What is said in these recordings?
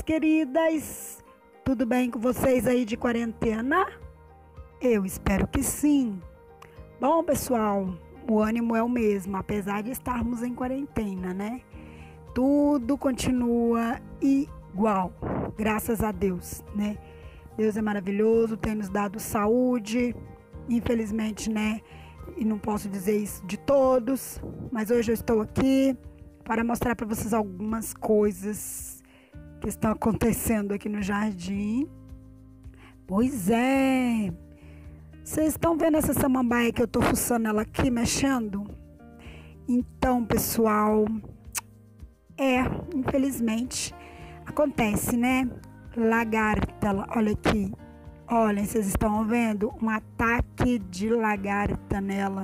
queridas! Tudo bem com vocês aí de quarentena? Eu espero que sim. Bom, pessoal, o ânimo é o mesmo, apesar de estarmos em quarentena, né? Tudo continua igual, graças a Deus, né? Deus é maravilhoso, tem nos dado saúde, infelizmente, né? E não posso dizer isso de todos, mas hoje eu estou aqui para mostrar para vocês algumas coisas que estão acontecendo aqui no jardim. Pois é, vocês estão vendo essa samambaia que eu tô fuçando ela aqui, mexendo? Então, pessoal, infelizmente, acontece, né? Lagarta, olha aqui. Olhem, vocês estão vendo? Um ataque de lagarta nela.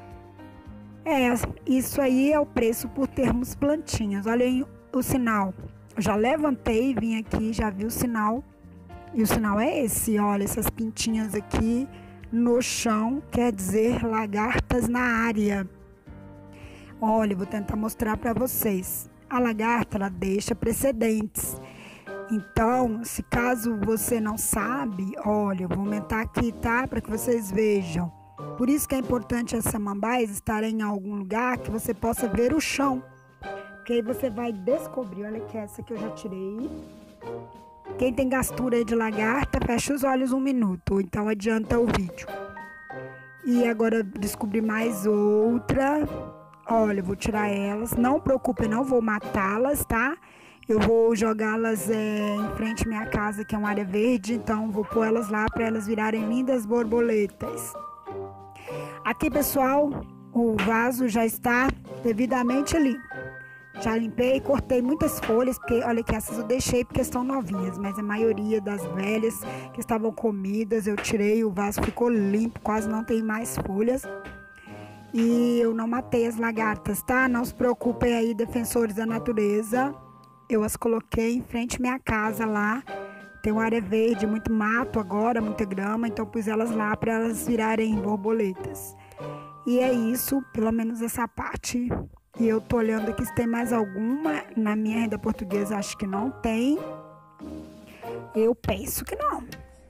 Isso aí é o preço por termos plantinhas. Olhem o sinal. Eu já levantei, vim aqui, já vi o sinal. E o sinal é esse, olha, essas pintinhas aqui no chão, quer dizer lagartas na área. Olha, vou tentar mostrar para vocês. A lagarta, ela deixa precedentes. Então, se caso você não sabe, olha, eu vou aumentar aqui, tá? Para que vocês vejam. Por isso que é importante as samambaias estarem em algum lugar que você possa ver o chão. Porque aí você vai descobrir, olha que essa que eu já tirei. Quem tem gastura aí de lagarta, fecha os olhos 1 minuto, ou então adianta o vídeo. E agora descobri mais outra. Olha, eu vou tirar elas. Não preocupe, não vou matá-las, tá? Eu vou jogá-las em frente à minha casa, que é uma área verde. Então, vou pôr elas lá para elas virarem lindas borboletas. Aqui, pessoal, o vaso já está devidamente limpo. Já limpei, cortei muitas folhas, porque olha que essas eu deixei porque estão novinhas, mas a maioria das velhas que estavam comidas eu tirei, o vaso ficou limpo, quase não tem mais folhas. E eu não matei as lagartas, tá? Não se preocupem aí, defensores da natureza. Eu as coloquei em frente à minha casa lá. Tem uma área verde, muito mato agora, muita grama, então pus elas lá para elas virarem borboletas. E é isso, pelo menos essa parte. E eu tô olhando aqui se tem mais alguma. Na minha renda portuguesa acho que não tem. Eu penso que não.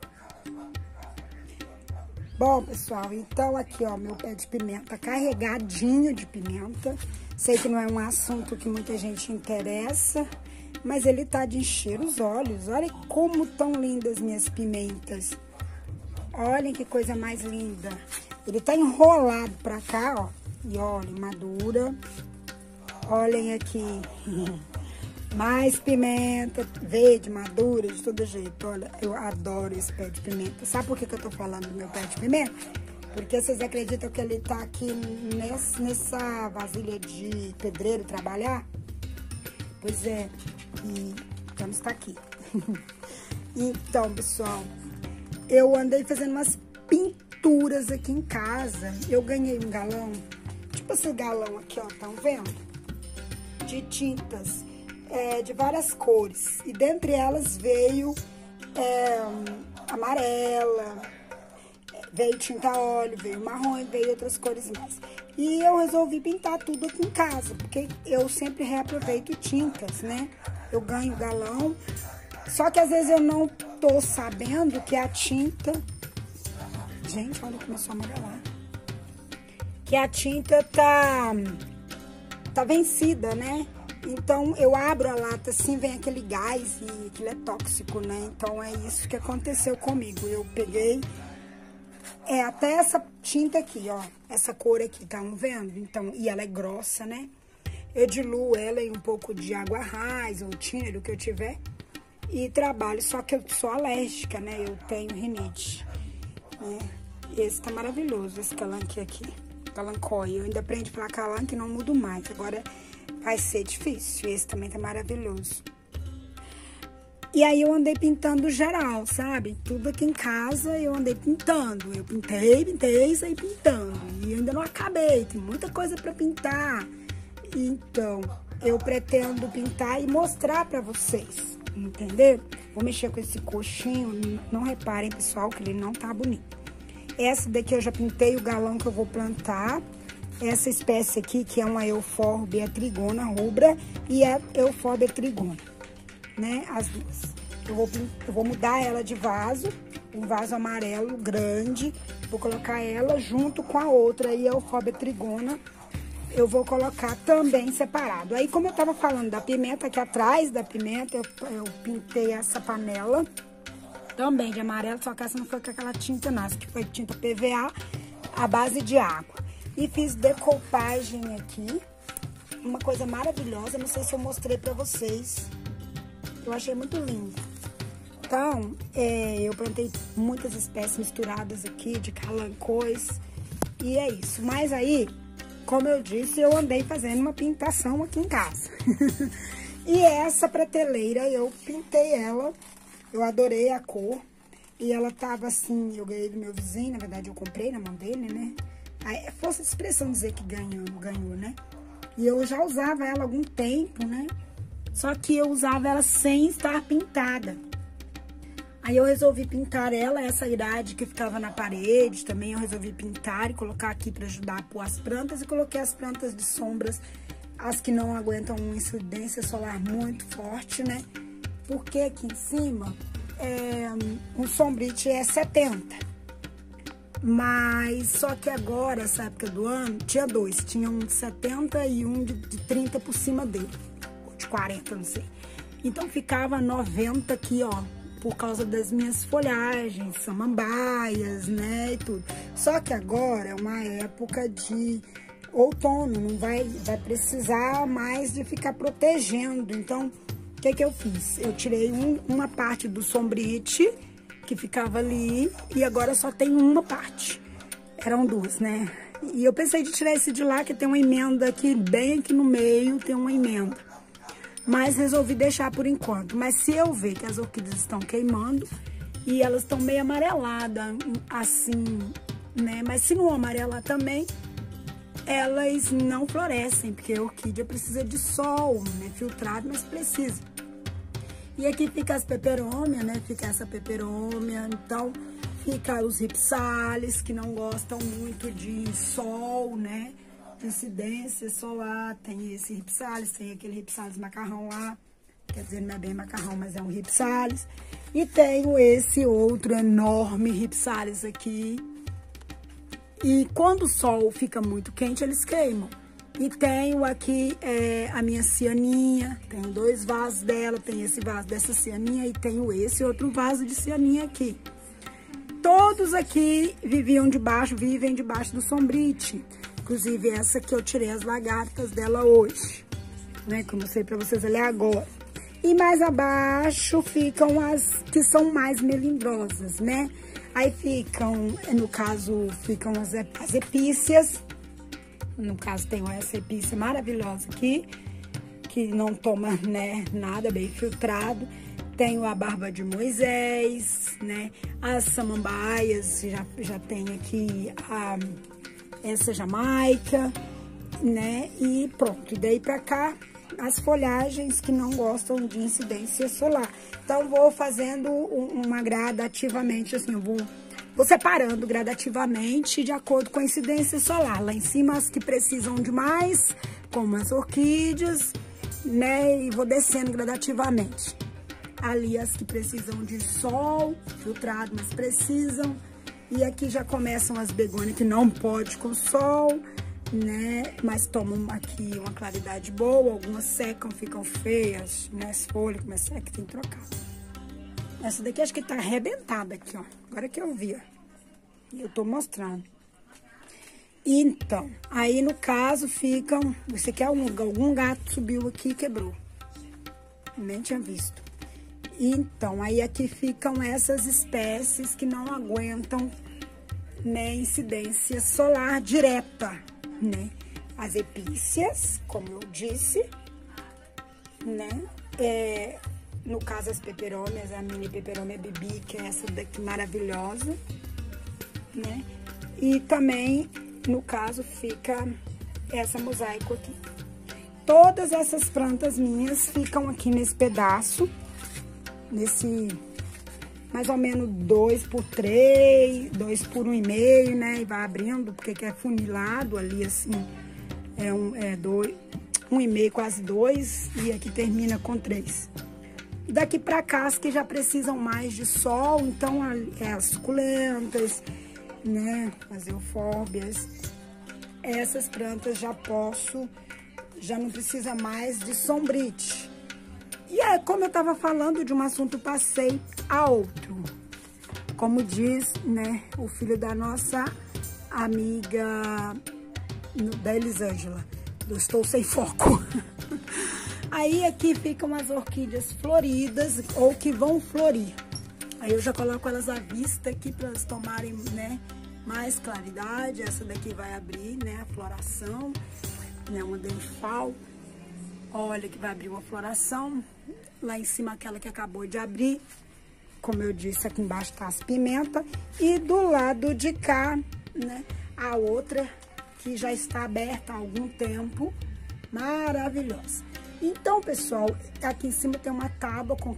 Bom, pessoal, então aqui, ó, meu pé de pimenta carregadinho de pimenta. Sei que não é um assunto que muita gente interessa, mas ele tá de encher os olhos. Olha como tão lindas minhas pimentas. Olhem que coisa mais linda. Ele tá enrolado pra cá, ó. E olha, madura. Olhem aqui. Mais pimenta, verde, madura, de todo jeito. Olha, eu adoro esse pé de pimenta. Sabe por que eu tô falando do meu pé de pimenta? Porque vocês acreditam que ele tá aqui nessa vasilha de pedreiro trabalhar? Pois é, e então está aqui. Então, pessoal, eu andei fazendo umas pinturas aqui em casa. Eu ganhei um galão, tipo esse galão aqui, ó, estão vendo? De tintas. De várias cores, e dentre elas veio amarela, veio tinta óleo, veio marrom e veio outras cores mais. E eu resolvi pintar tudo aqui em casa, porque eu sempre reaproveito tintas, né? Eu ganho galão, só que às vezes eu não tô sabendo que a tinta... Gente, olha, começou a amarelar. Que a tinta tá vencida, né? Então, eu abro a lata assim, vem aquele gás e aquilo é tóxico, né? Então, é isso que aconteceu comigo. Eu peguei até essa tinta aqui, ó. Essa cor aqui, tá vendo? Então, e ela é grossa, né? Eu diluo ela em um pouco de água raiz ou tiner, o que eu tiver. E trabalho, só que eu sou alérgica, né? Eu tenho rinite, né? E esse tá maravilhoso, esse calanque aqui. Calancói. Eu ainda aprendi a falar calanque e não mudo mais. Agora... vai ser difícil. Esse também tá maravilhoso. E aí eu andei pintando geral, sabe? Tudo aqui em casa eu andei pintando. Eu pintei e saí pintando. E ainda não acabei, tem muita coisa pra pintar. Então, eu pretendo pintar e mostrar pra vocês, entendeu? Vou mexer com esse coxinho. Não reparem, pessoal, que ele não tá bonito. Essa daqui eu já pintei o galão que eu vou plantar. Essa espécie aqui, que é uma Euphorbia trigona rubra e a Euphorbia trigona. né, as duas. Eu vou mudar ela de vaso, um vaso amarelo grande, vou colocar ela junto com a outra, aí a Euphorbia trigona, eu vou colocar também separado. Aí, como eu tava falando da pimenta, aqui atrás da pimenta, eu pintei essa panela também de amarelo, só que essa não foi com aquela tinta não, essa que foi tinta PVA, à base de água. E fiz decoupagem aqui, uma coisa maravilhosa, não sei se eu mostrei pra vocês, eu achei muito lindo. Então, eu plantei muitas espécies misturadas aqui, de calancões, e é isso. Mas aí, como eu disse, eu andei fazendo uma pintação aqui em casa. E essa prateleira, eu pintei ela, eu adorei a cor. E ela tava assim, eu ganhei do meu vizinho, na verdade eu comprei na mão dele, né? Aí, é força de expressão dizer que ganhou, né? E eu já usava ela há algum tempo, né? Só que eu usava ela sem estar pintada. Aí eu resolvi pintar ela, essa grade que ficava na parede, também eu resolvi pintar e colocar aqui para ajudar a pôr as plantas. E coloquei as plantas de sombras, as que não aguentam uma incidência solar muito forte, né? Porque aqui em cima, um sombrite é 70. Mas só que agora, essa época do ano, tinha dois. Tinha um de 70 e um de 30 por cima dele. Ou de 40, não sei. Então ficava 90 aqui, ó. Por causa das minhas folhagens, samambaias, né, e tudo. Só que agora é uma época de outono, não vai precisar mais de ficar protegendo. Então, o que eu fiz? Eu tirei uma parte do sombrite, que ficava ali, e agora só tem uma parte. Eram duas, né? E eu pensei de tirar esse de lá, que tem uma emenda aqui, bem aqui no meio, tem uma emenda. Mas resolvi deixar por enquanto. Mas se eu ver que as orquídeas estão queimando e elas estão meio amareladas, assim, né? Mas se não amarelar também, elas não florescem, porque a orquídea precisa de sol, né? Filtrado, mas precisa. E aqui fica as peperômias, né? Fica essa peperômia, então fica os ripsales, que não gostam muito de sol, né? Incidência solar, tem esse ripsalis, tem aquele ripsalis macarrão lá, quer dizer, não é bem macarrão, mas é um ripsalis. E tenho esse outro enorme ripsalis aqui. E quando o sol fica muito quente, eles queimam. E tenho aqui a minha cianinha, tenho dois vasos dela, tem esse vaso dessa cianinha e tenho esse outro vaso de cianinha aqui. Todos aqui vivem debaixo do sombrite. Inclusive, essa que eu tirei as lagartas dela hoje, né? Que eu mostrei pra vocês ali agora. E mais abaixo ficam as que são mais melindrosas, né? Aí ficam, no caso, ficam as epícias. No caso, tem essa epícia maravilhosa aqui, que não toma, né, nada, bem filtrado. Tenho a barba de Moisés, né? As samambaias, já tem aqui essa Jamaica, né? E pronto. E daí pra cá, as folhagens que não gostam de incidência solar. Então, vou fazendo uma gradativamente, assim, eu vou separando gradativamente de acordo com a incidência solar. Lá em cima, as que precisam de mais, como as orquídeas, né? E vou descendo gradativamente. Ali, as que precisam de sol, filtrado, mas precisam. E aqui já começam as begônias que não pode com sol, né? Mas tomam aqui uma claridade boa, algumas secam, ficam feias, né? As folhas começam a secar, tem que trocar. Essa daqui acho que tá arrebentada aqui, ó. Agora que eu vi, ó. E eu tô mostrando. Então, aí no caso ficam... Esse aqui é algum gato subiu aqui e quebrou. Nem tinha visto. Então, aí aqui ficam essas espécies que não aguentam, né, incidência solar direta, né? As epícias, como eu disse, né? No caso, as peperômias, a mini peperômia bibi, que é essa daqui maravilhosa, né? E também, no caso, fica essa mosaico aqui. Todas essas plantas minhas ficam aqui nesse pedaço, nesse mais ou menos 2 por 3, 2 por 1,5, né? E vai abrindo, porque é funilado ali, assim, 1,5, quase 2, e aqui termina com 3. Daqui pra cá, as que já precisam mais de sol, então as suculentas, né, as eufórbias, essas plantas já não precisa mais de sombrite. E é como eu tava falando de um assunto, passei a outro. Como diz, né, o filho da nossa amiga, da Elisângela, eu estou sem foco. Aí aqui ficam as orquídeas floridas ou que vão florir. Aí eu já coloco elas à vista aqui para elas tomarem, né, mais claridade. Essa daqui vai abrir, né, a floração, né, uma denfal. Olha que vai abrir uma floração. Lá em cima aquela que acabou de abrir. Como eu disse, aqui embaixo tá as pimentas. E do lado de cá, né, a outra que já está aberta há algum tempo. Maravilhosa. Então, pessoal, aqui em cima tem uma tábua com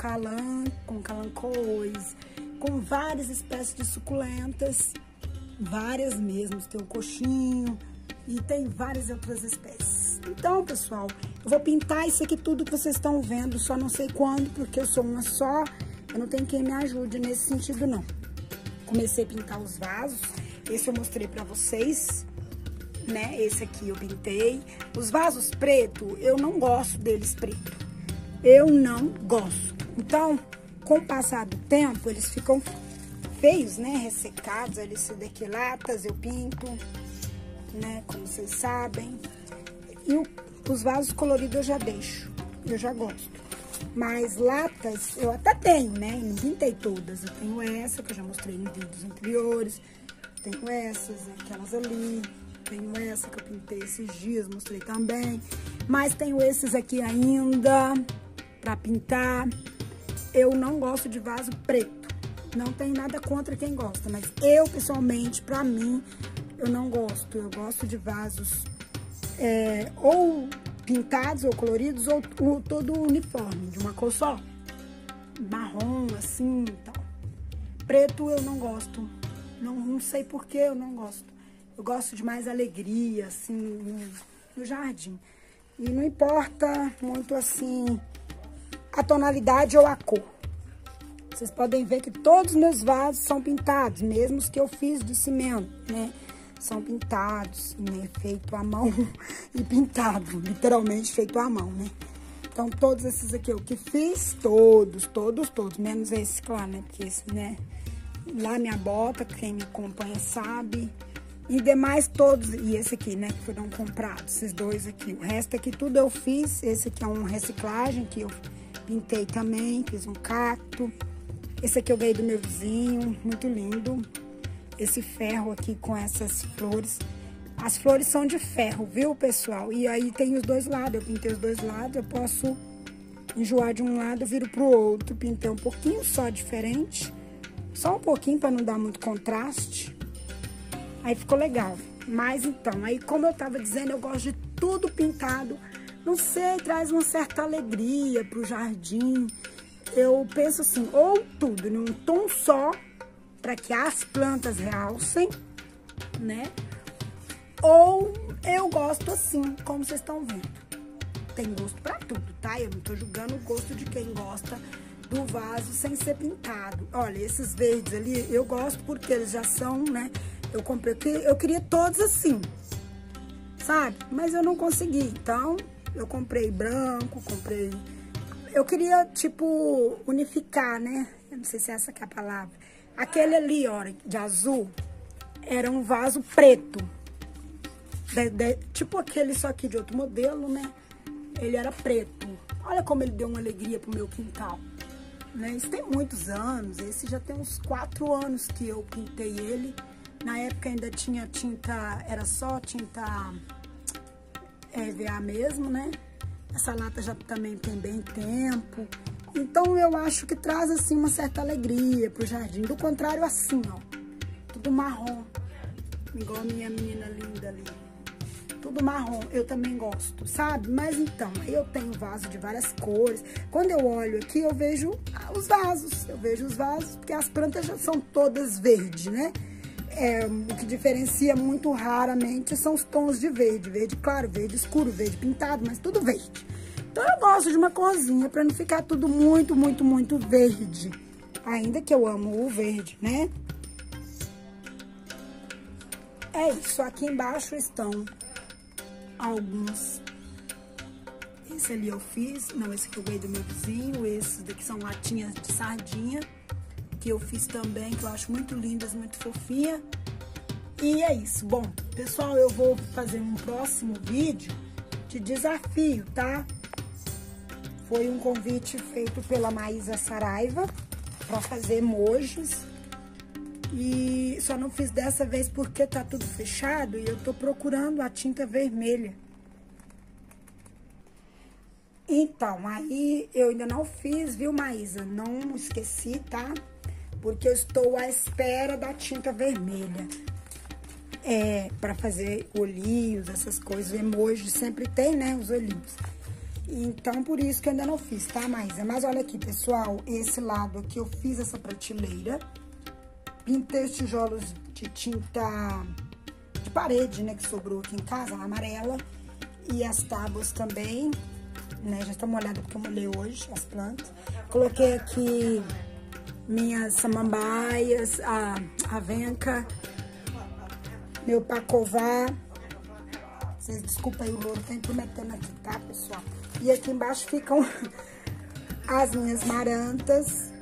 calancóis, com várias espécies de suculentas, várias mesmo, tem o coxinho e tem várias outras espécies. Então, pessoal, eu vou pintar isso aqui tudo que vocês estão vendo, só não sei quando, porque eu sou uma só, eu não tenho quem me ajude nesse sentido, não. Comecei a pintar os vasos, esse eu mostrei pra vocês, né? Esse aqui eu pintei. Os vasos preto, eu não gosto deles preto. Eu não gosto. Então, com o passar do tempo, eles ficam feios, né? Ressecados, eles se dequilatas, eu pinto, né? Como vocês sabem. E os vasos coloridos eu já deixo, eu já gosto. Mas latas, eu até tenho, né? Não pintei todas. Eu tenho essa, que eu já mostrei em vídeos anteriores. Tenho essas, aquelas ali. Tenho essa que eu pintei esses dias, mostrei também. Mas tenho esses aqui ainda pra pintar. Eu não gosto de vaso preto. Não tenho nada contra quem gosta, mas eu, pessoalmente, pra mim, eu não gosto. Eu gosto de vasos ou pintados ou coloridos ou todo uniforme, de uma cor só. Marrom, assim e tal. Preto eu não gosto. Não sei por que eu não gosto. Eu gosto de mais alegria, assim, no jardim. E não importa muito, assim, a tonalidade ou a cor. Vocês podem ver que todos os meus vasos são pintados, mesmo os que eu fiz de cimento, né? São pintados, né? Feito à mão e pintado, literalmente feito à mão, né? Então, todos esses aqui eu que fiz, todos, menos esse, claro, né? Porque esse, né? Lá minha bota, quem me acompanha sabe. E demais todos, e esse aqui, né, que foram comprados, esses dois aqui. O resto aqui tudo eu fiz, esse aqui é uma reciclagem que eu pintei também, fiz um cacto. Esse aqui eu ganhei do meu vizinho, muito lindo. Esse ferro aqui com essas flores. As flores são de ferro, viu, pessoal? E aí tem os dois lados, eu pintei os dois lados, eu posso enjoar de um lado, eu viro pro outro. Pintei um pouquinho só diferente, só um pouquinho para não dar muito contraste. Aí ficou legal. Mas então, aí como eu tava dizendo, eu gosto de tudo pintado. Não sei, traz uma certa alegria pro jardim. Eu penso assim, ou tudo num tom só, para que as plantas realcem, né? Ou eu gosto assim, como vocês estão vendo. Tem gosto para tudo, tá? Eu não tô julgando o gosto de quem gosta do vaso sem ser pintado. Olha, esses verdes ali, eu gosto porque eles já são, né? Eu queria todos assim, sabe? Mas eu não consegui, então eu comprei branco, eu queria, tipo, unificar, né? Eu não sei se essa que é a palavra. Aquele ali, ó, de azul, era um vaso preto. Tipo aquele só aqui de outro modelo, né? Ele era preto. Olha como ele deu uma alegria pro meu quintal. Né? Isso tem muitos anos, esse já tem uns 4 anos que eu pintei ele. Na época ainda tinha tinta, era só tinta EVA mesmo, né? Essa lata já também tem bem tempo. Então eu acho que traz assim uma certa alegria pro jardim. Do contrário, assim, ó, tudo marrom, igual a minha menina linda ali. Tudo marrom, eu também gosto, sabe? Mas então, eu tenho vaso de várias cores. Quando eu olho aqui, eu vejo os vasos. Eu vejo os vasos, porque as plantas já são todas verdes, né? O que diferencia muito raramente são os tons de verde. Verde claro, verde escuro, verde pintado, mas tudo verde. Então eu gosto de uma corzinha pra não ficar tudo muito, muito, muito verde. Ainda que eu amo o verde, né? É isso, aqui embaixo estão alguns. Esse ali eu fiz, não, esse aqui eu ganhei do meu vizinho. Esses daqui são latinhas de sardinha, que eu fiz também, que eu acho muito lindas, muito fofinha. E é isso. Bom, pessoal, eu vou fazer um próximo vídeo de desafio, tá? Foi um convite feito pela Maísa Saraiva para fazer emojis. E só não fiz dessa vez porque tá tudo fechado e eu tô procurando a tinta vermelha. Então, aí eu ainda não fiz, viu, Maísa? Não esqueci, tá? Porque eu estou à espera da tinta vermelha. Pra fazer olhinhos, essas coisas, emoji, sempre tem, né, os olhinhos. Então, por isso que eu ainda não fiz, tá, Maísa? Mas olha aqui, pessoal, esse lado aqui eu fiz essa prateleira. Pintei os tijolos de tinta de parede, né, que sobrou aqui em casa, amarela. E as tábuas também, né, já está molhada porque eu molhei hoje as plantas. Coloquei aqui minhas samambaias, a avenca, meu pacová. Vocês desculpem aí, o louro tá intrometendo aqui, tá, pessoal? E aqui embaixo ficam as minhas marantas.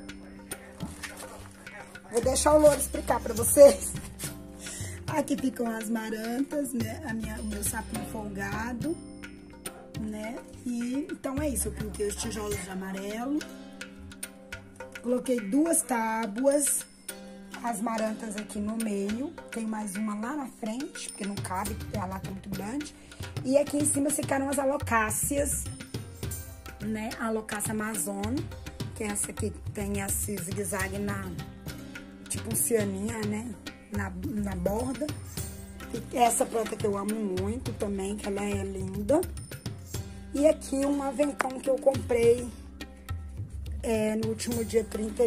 Vou deixar o louro explicar pra vocês. Aqui ficam as marantas, né? O meu sapinho folgado, né? E então é isso, eu pintei os tijolos de amarelo. Coloquei 2 tábuas, as marantas aqui no meio. Tem mais uma lá na frente, porque não cabe, porque a lata é muito grande. E aqui em cima ficaram as alocácias, né? A alocácia Amazon, que é essa aqui que tem esse zigue-zague tipo um cianinha, né? Na borda. E essa planta que eu amo muito também, que ela é linda. E aqui um avencão que eu comprei no último dia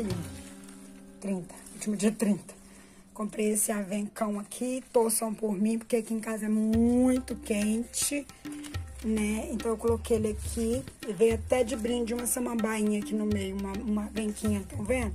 30. Comprei esse avencão aqui, torçam por mim, porque aqui em casa é muito quente, né? Então eu coloquei ele aqui, e veio até de brinde uma samambainha aqui no meio, uma avenquinha, tá vendo?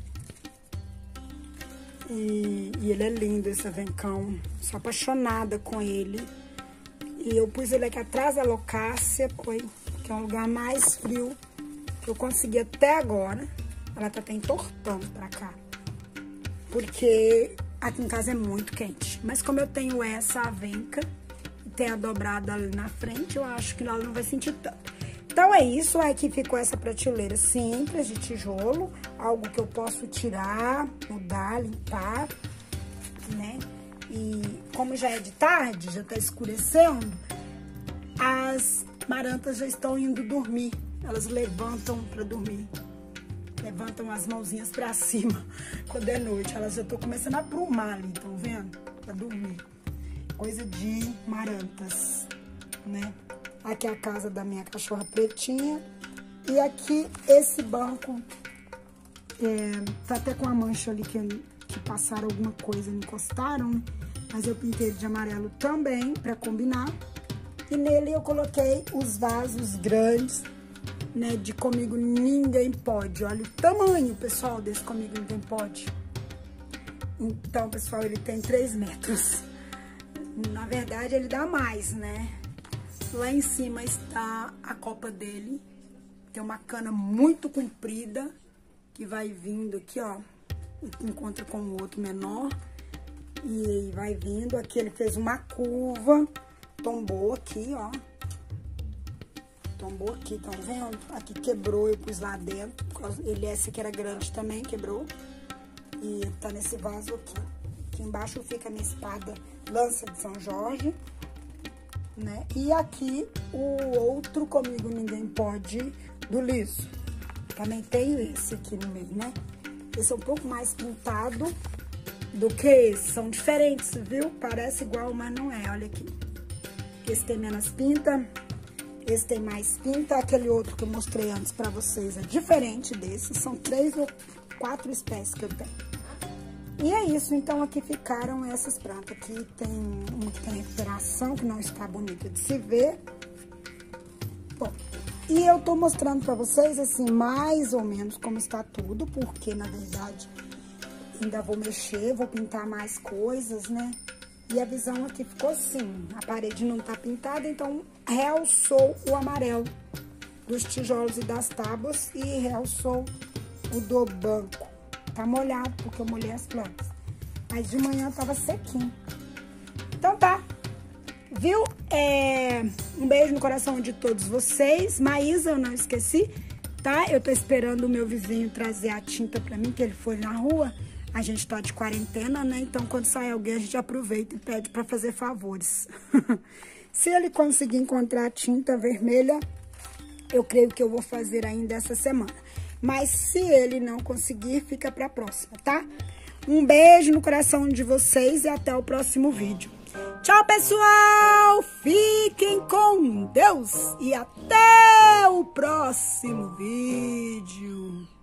E ele é lindo, esse avencão, sou apaixonada com ele. E eu pus ele aqui atrás da alocácia, que é um lugar mais frio que eu consegui até agora. Ela tá até entortando pra cá, porque aqui em casa é muito quente. Mas como eu tenho essa avenca e tem a dobrada ali na frente, eu acho que ela não vai sentir tanto. Então é isso, aqui ficou essa prateleira simples de tijolo, algo que eu posso tirar, mudar, limpar, né? E como já é de tarde, já tá escurecendo, as marantas já estão indo dormir. Elas levantam pra dormir. Levantam as mãozinhas pra cima quando é noite. Elas já estão começando a aprumar ali, estão vendo? Pra dormir. Coisa de marantas, né? Aqui é a casa da minha cachorra pretinha. E aqui esse banco tá até com a mancha ali que passaram alguma coisa, encostaram, né? Mas eu pintei ele de amarelo também pra combinar. E nele eu coloquei os vasos grandes, né, de Comigo Ninguém Pode. Olha o tamanho, pessoal, desse Comigo Ninguém Pode. Então, pessoal, ele tem 3 metros. Na verdade, ele dá mais, né? Lá em cima está a copa dele. Tem uma cana muito comprida, que vai vindo aqui, ó. Encontra com o outro menor. E vai vindo. Aqui ele fez uma curva. Tombou aqui, ó. Tombou aqui, estão vendo? Aqui quebrou, eu pus lá dentro. Esse aqui era grande também, quebrou. E tá nesse vaso aqui. Aqui embaixo fica a minha espada lança de São Jorge, né? E aqui o outro Comigo Ninguém Pode do liso. Também tenho esse aqui no meio, né? Esse é um pouco mais pintado do que esse. São diferentes, viu? Parece igual, mas não é. Olha aqui. Esse tem menos pinta. Esse tem mais pinta. Aquele outro que eu mostrei antes pra vocês é diferente desse. São 3 ou 4 espécies que eu tenho. E é isso. Então, aqui ficaram essas plantas. Aqui tem uma que tem recuperação, que não está bonita de se ver. Bom, E eu tô mostrando pra vocês, assim, mais ou menos como está tudo, porque, na verdade, ainda vou mexer, vou pintar mais coisas, né? E a visão aqui ficou assim, a parede não tá pintada, então realçou o amarelo dos tijolos e das tábuas e realçou o do banco. Tá molhado, porque eu molhei as plantas. Mas de manhã tava sequinho. Então tá. Viu? Um beijo no coração de todos vocês. Maísa, eu não esqueci, tá? Eu tô esperando o meu vizinho trazer a tinta pra mim, que ele foi na rua. A gente tá de quarentena, né? Então, quando sai alguém, a gente aproveita e pede pra fazer favores. Se ele conseguir encontrar a tinta vermelha, eu creio que eu vou fazer ainda essa semana. Mas se ele não conseguir, fica pra próxima, tá? Um beijo no coração de vocês e até o próximo vídeo. Tchau, pessoal! Fiquem com Deus e até o próximo vídeo.